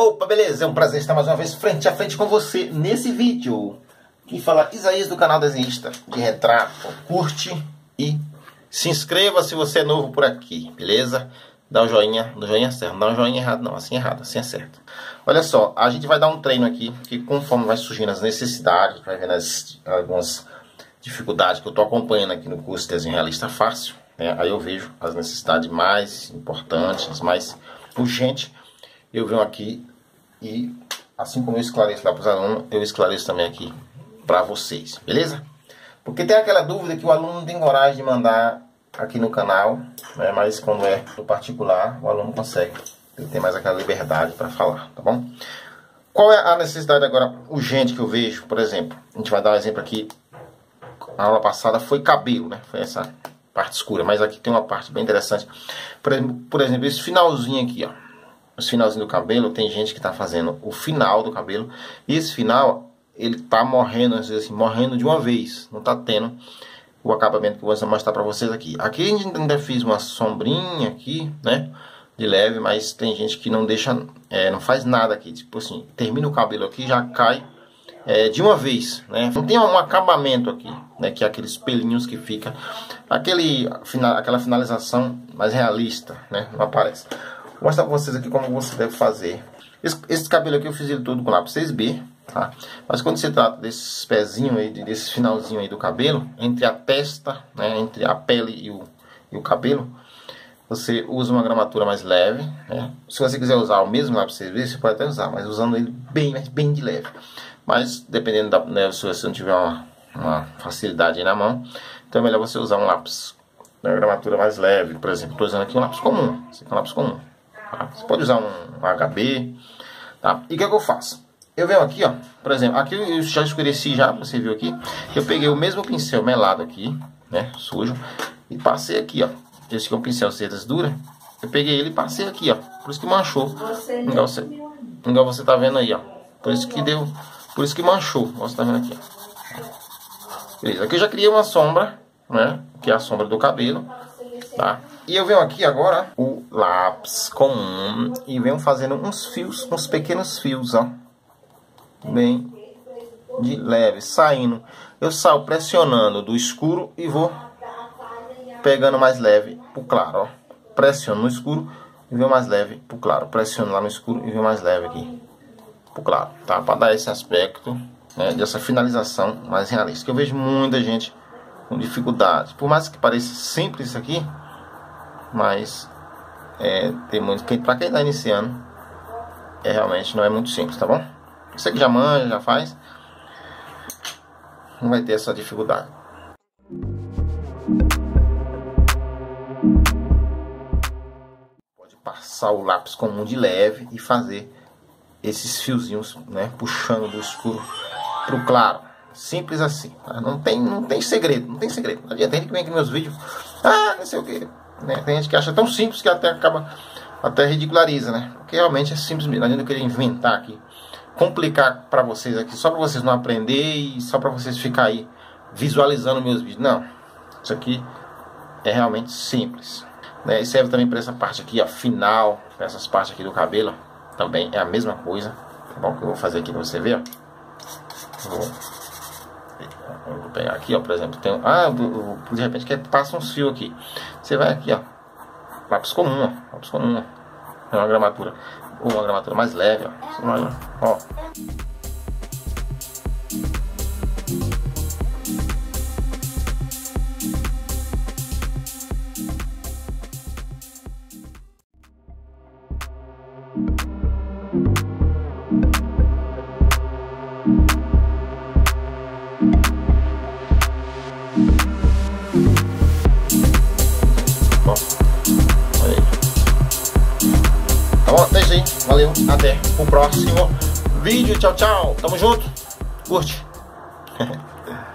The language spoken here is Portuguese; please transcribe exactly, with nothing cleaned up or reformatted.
Opa, beleza? É um prazer estar mais uma vez frente a frente com você nesse vídeo. Que fala Isaías do canal Desenhista de Retrato. Curte e se inscreva se você é novo por aqui, beleza? Dá um joinha, do joinha certo, não dá um joinha errado não, assim é errado, assim é certo. Olha só, a gente vai dar um treino aqui, que conforme vai surgindo as necessidades, vai vendo as, algumas dificuldades que eu estou acompanhando aqui no curso Desenho Realista Fácil, né? Aí eu vejo as necessidades mais importantes, mais urgentes. Eu venho aqui e, assim como eu esclareço lá para os alunos, eu esclareço também aqui para vocês, beleza? Porque tem aquela dúvida que o aluno não tem coragem de mandar aqui no canal, né? Mas quando é no particular, o aluno consegue. Ele tem mais aquela liberdade para falar, tá bom? Qual é a necessidade agora urgente que eu vejo? Por exemplo, a gente vai dar um exemplo aqui. A aula passada foi cabelo, né? Foi essa parte escura, mas aqui tem uma parte bem interessante. Por exemplo, por exemplo esse finalzinho aqui, ó. Os finalzinhos do cabelo, tem gente que está fazendo o final do cabelo. E esse final, ele tá morrendo, às vezes assim, morrendo de uma vez. Não tá tendo o acabamento que eu vou mostrar para vocês aqui. Aqui a gente ainda fiz uma sombrinha aqui, né? De leve, mas tem gente que não deixa, é, não faz nada aqui. Tipo assim, termina o cabelo aqui, já cai é, de uma vez, né? Não tem um acabamento aqui, né? Que é aqueles pelinhos que fica. Aquele, aquela finalização mais realista, né? Não aparece. Vou mostrar para vocês aqui como você deve fazer. Esse, esse cabelo aqui eu fiz ele todo com lápis seis B, tá? Mas quando se trata desses pezinhos aí, desse finalzinho aí do cabelo, entre a testa, né, entre a pele e o, e o cabelo, você usa uma gramatura mais leve, né? Se você quiser usar o mesmo lápis seis B, você pode até usar, mas usando ele bem, bem de leve. Mas dependendo da, né, se você não tiver uma, uma facilidade aí na mão, então é melhor você usar um lápis, uma gramatura mais leve. Por exemplo, estou usando aqui um lápis comum, esse aqui é um lápis comum. Você pode usar um, um H B, tá? E o que é que eu faço? Eu venho aqui, ó, por exemplo, aqui eu já escureci já, você viu aqui. Eu peguei o mesmo pincel melado aqui, né, sujo, e passei aqui, ó. Esse aqui é um pincel cerdas dura. Eu peguei ele e passei aqui, ó. Por isso que manchou. Você igual, você, igual você tá vendo aí, ó. Por isso que deu, por isso que manchou. Você tá vendo aqui, ó. Beleza, aqui eu já criei uma sombra, né, que é a sombra do cabelo, tá? E eu venho aqui agora o lápis comum e venho fazendo uns fios, uns pequenos fios, ó, bem de leve, saindo. Eu saio pressionando do escuro e vou pegando mais leve pro claro, ó. Pressiono no escuro e venho mais leve pro claro. Pressiono lá no escuro e venho mais leve aqui pro claro, tá? Para dar esse aspecto, né, dessa finalização mais realista. Que eu vejo muita gente com dificuldade. Por mais que pareça simples isso aqui, mas é, tem muito que para quem está iniciando é realmente não é muito simples, tá bom? Você que já manja, já faz, não vai ter essa dificuldade. Pode passar o lápis comum de leve e fazer esses fiozinhos, né, puxando do escuro pro claro. Simples assim, tá? Não tem, não tem segredo, não tem segredo. Não adianta, tem gente que vem aqui nos meus vídeos, ah, não sei o que. Né? Tem gente que acha tão simples que até acaba, até ridiculariza, né? Porque realmente é simples mesmo. Não adianta eu querer inventar aqui, complicar para vocês aqui, só para vocês não aprender e só para vocês ficar aí visualizando meus vídeos. Não, isso aqui é realmente simples, né? E serve também para essa parte aqui, ó, final, para essas partes aqui do cabelo, também é a mesma coisa, tá bom? Que eu vou fazer aqui para você ver, ó. Vou, eu vou pegar aqui, ó, por exemplo, tem, ah, eu, eu, de repente quer passa uns fios aqui. Você vai aqui, ó, lápis comum, ó, lápis comum, ó, uma gramatura, ou uma gramatura mais leve, ó. Você vai, ó. Deixa aí, valeu, até o próximo vídeo, tchau, tchau, tamo junto, curte.